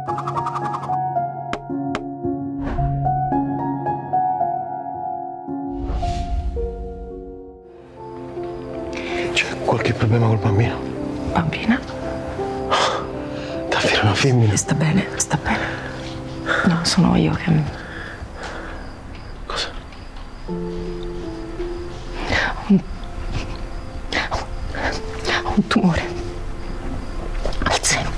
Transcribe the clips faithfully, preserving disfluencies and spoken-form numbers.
C'è qualche problema col bambino? Bambina? Davvero una femmina? Sta bene, sta bene. No, sono io che... Cosa? Un... un tumore al seno.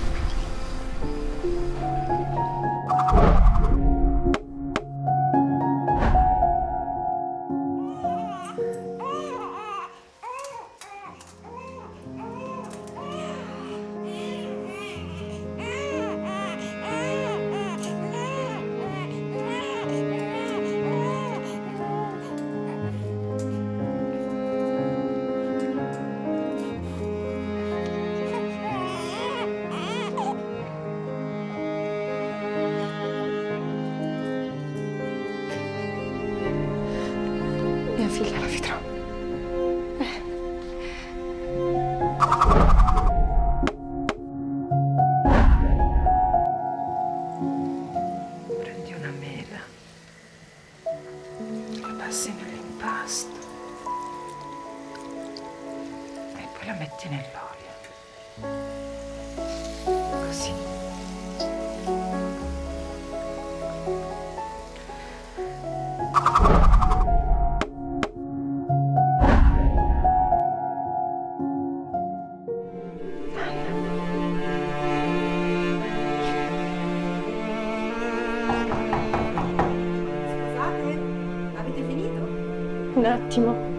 Mia figlia la vedrò. Eh. Prendi una mela, la passi nell'impasto e poi la metti nell'olio. Così. Scusate, avete finito? Un attimo.